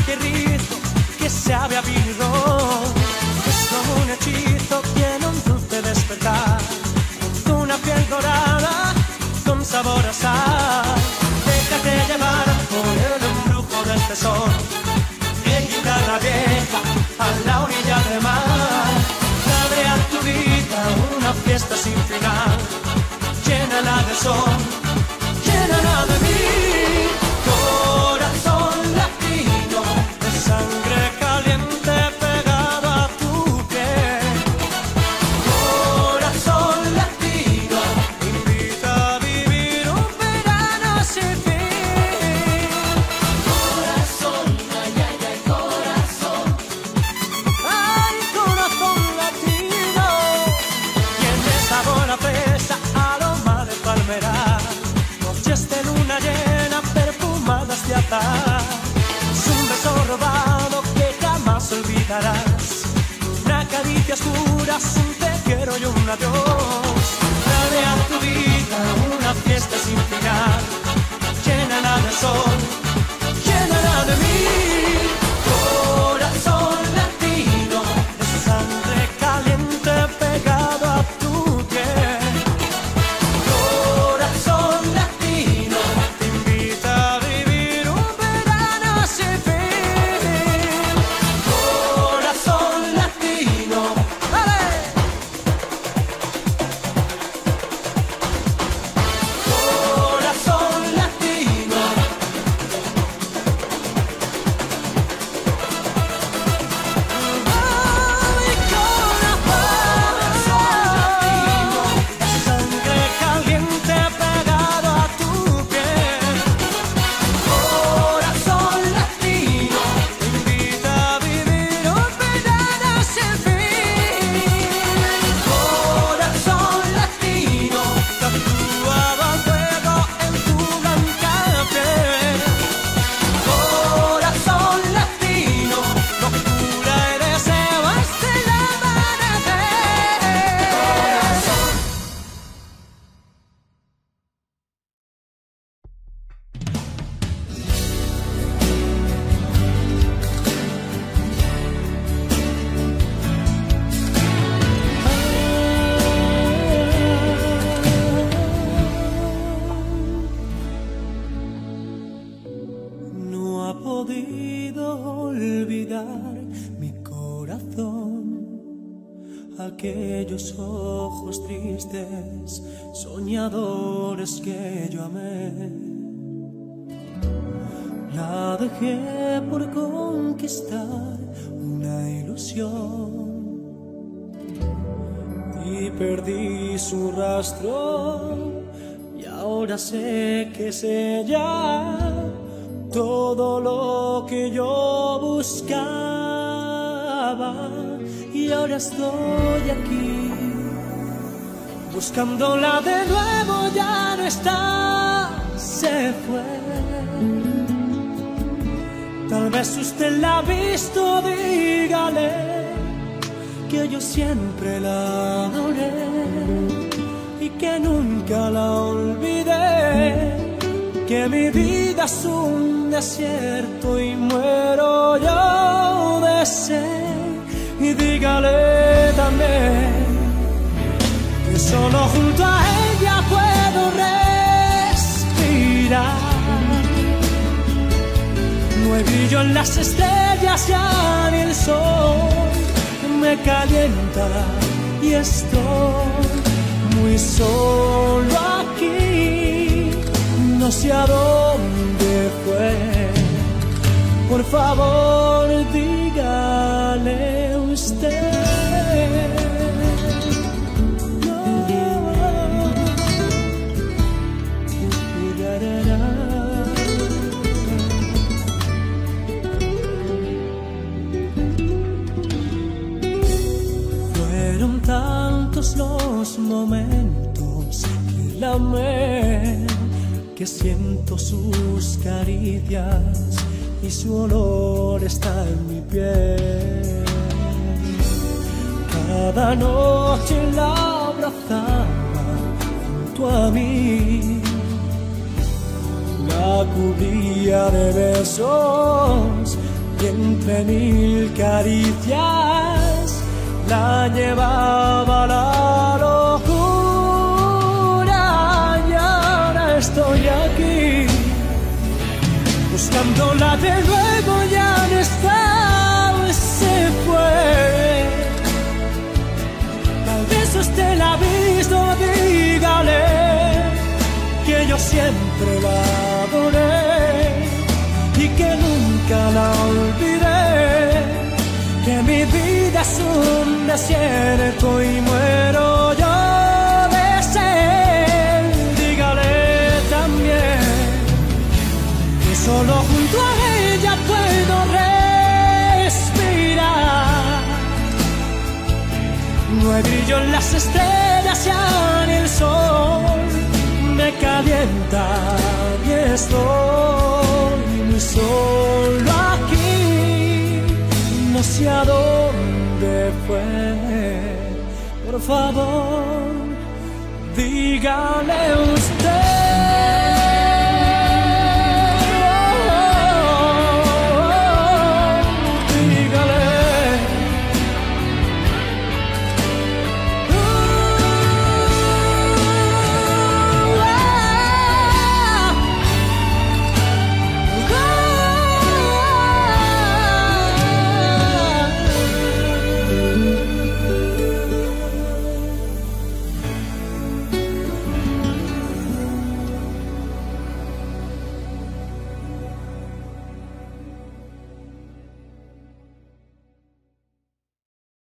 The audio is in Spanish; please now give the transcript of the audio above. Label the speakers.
Speaker 1: que rizo que sabe a vino. Es como un hechizo, tiene un dulce despertar, una piel dorada con sabor a sal. Déjate llevar por el embrujo del tesoro, en guitarra vieja a la orilla del mar. Abre a tu vida una fiesta sin final, llénala de sol, llénala de mí. Corazón latino, de sangre caliente pegado a tu piel. Corazón latino, invita a vivir un verano sin fin. Corazón, ay, ay, ay, corazón. Ay, corazón latino, tiene sabor a fresa, aroma de palmera. Noches de luna llena, perfumadas de azahar. Es un beso robado que jamás olvidarás. Una caricia oscura, un te quiero y un adiós. Dale a tu vida una fiesta sin final, llénala de sol, llénala de mí. Corazón latino, de sangre caliente pegado a tu piel. Corazón latino, te invita a vivir un verano sin fin. Corazón latino, ¡dale! Corazón latino. Ay, corazón latino, sangre caliente pegado a tu piel. Corazón latino, te invita a vivir un verano sin fin. Corazón latino, tatuado a fuego en tu blanca piel. Corazón latino, locura y deseo hasta el amanecer. Corazón. No ha podido olvidar mi corazón aquellos ojos tristes, soñadores que yo amé. La dejé por conquistar una ilusión y perdí su rastro, y ahora sé que es ella todo lo que yo buscaba. Y ahora estoy aquí buscándola de nuevo, ya no está, se fue. Tal vez usted la ha visto, dígale que yo siempre la adoré y que nunca la olvidé, que mi vida es un desierto y muero yo de sed. Y dígale también que solo junto a ella puedo respirar. No hay brillo en las estrellas, ya ni el sol me calienta y estoy muy solo aquí. No sé a dónde fue, por favor dígale usted. Fueron tantos los momentos que la amé, que siento sus caricias y su olor está en mi piel. Cada noche la abrazaba junto a mí, la cubría de besos y entre mil caricias la llevaba la locura. Y ahora estoy aquí buscándola de nuevo, ya no está, se fue. Tal vez usted la ha visto, dígale que yo siempre la adoré y que nunca la olvidé, que mi vida es un desierto y muero yo de sed. Dígale también que solo junto a ella puedo respirar. No hay brillo en las estrellas, ya ni el sol me calienta y estoy muy solo aquí. No sé a dónde fue. Por favor, dígale usted.